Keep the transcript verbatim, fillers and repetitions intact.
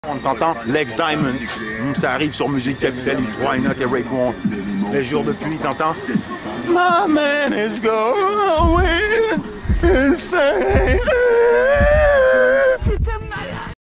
On t'entend Lex Diamond. Hum, Ça arrive sur Musique Capitaliste, Why Not et Raekwon. Les jours de pluie, t'entends? My man is going insane.